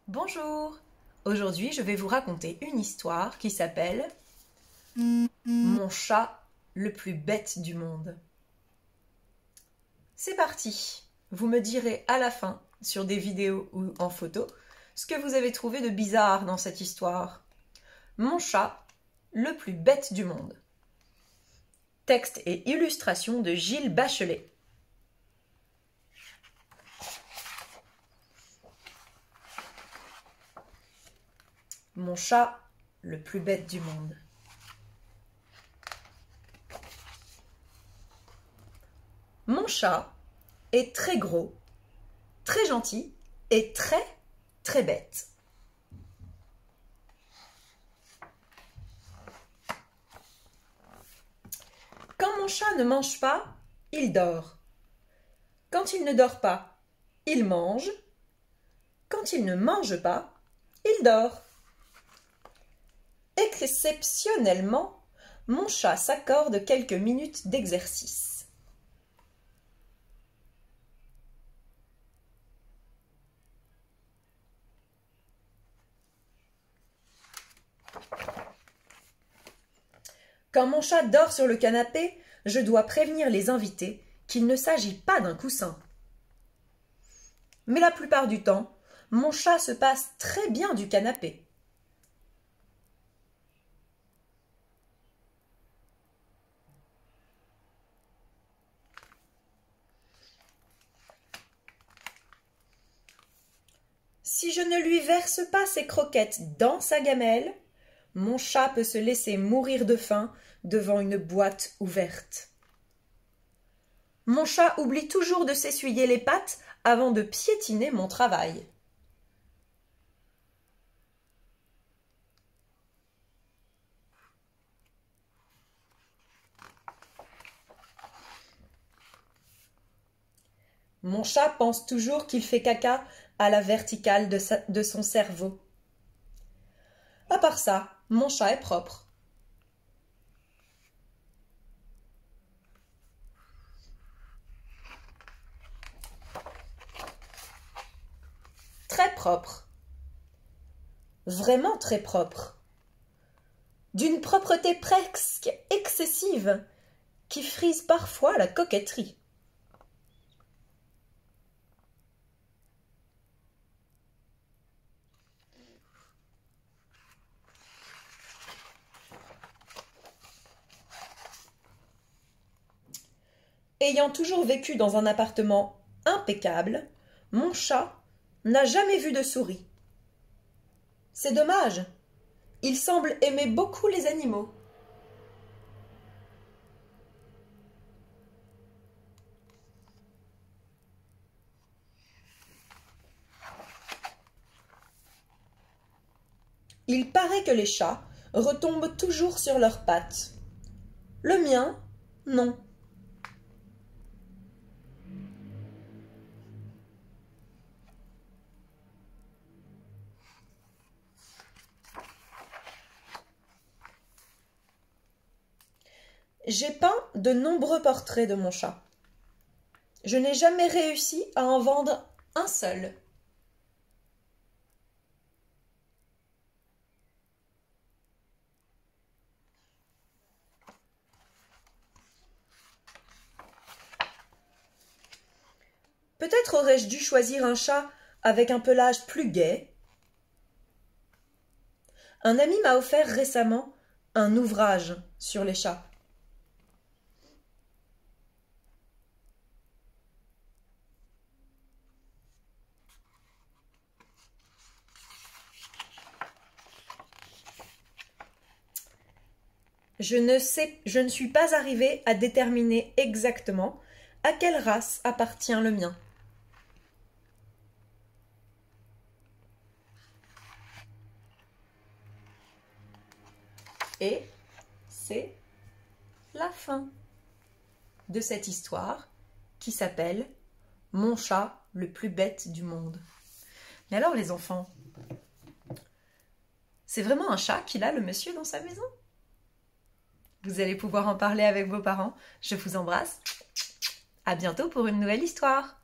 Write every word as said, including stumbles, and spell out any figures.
Bonjour! Aujourd'hui, je vais vous raconter une histoire qui s'appelle Mon chat le plus bête du monde. C'est parti! Vous me direz à la fin, sur des vidéos ou en photo, ce que vous avez trouvé de bizarre dans cette histoire. Mon chat le plus bête du monde. Texte et illustration de Gilles Bachelet. Mon chat le plus bête du monde. Mon chat est très gros, très gentil et très, très bête. Quand mon chat ne mange pas, il dort. Quand il ne dort pas, il mange. Quand il ne mange pas, il dort. Exceptionnellement, mon chat s'accorde quelques minutes d'exercice. Quand mon chat dort sur le canapé, je dois prévenir les invités qu'il ne s'agit pas d'un coussin. Mais la plupart du temps, mon chat se passe très bien du canapé. Si je ne lui verse pas ses croquettes dans sa gamelle, mon chat peut se laisser mourir de faim devant une boîte ouverte. Mon chat oublie toujours de s'essuyer les pattes avant de piétiner mon travail. Mon chat pense toujours qu'il fait caca à la verticale de, sa, de son cerveau. À part ça, mon chat est propre. Très propre. Vraiment très propre. D'une propreté presque excessive qui frise parfois la coquetterie. Ayant toujours vécu dans un appartement impeccable, mon chat n'a jamais vu de souris. C'est dommage, il semble aimer beaucoup les animaux. Il paraît que les chats retombent toujours sur leurs pattes. Le mien, non. J'ai peint de nombreux portraits de mon chat. Je n'ai jamais réussi à en vendre un seul. Peut-être aurais-je dû choisir un chat avec un pelage plus gai. Un ami m'a offert récemment un ouvrage sur les chats. Je ne sais, je ne suis pas arrivée à déterminer exactement à quelle race appartient le mien. Et c'est la fin de cette histoire qui s'appelle Mon chat le plus bête du monde. Mais alors les enfants, c'est vraiment un chat qu'il a le monsieur dans sa maison? Vous allez pouvoir en parler avec vos parents. Je vous embrasse. À bientôt pour une nouvelle histoire.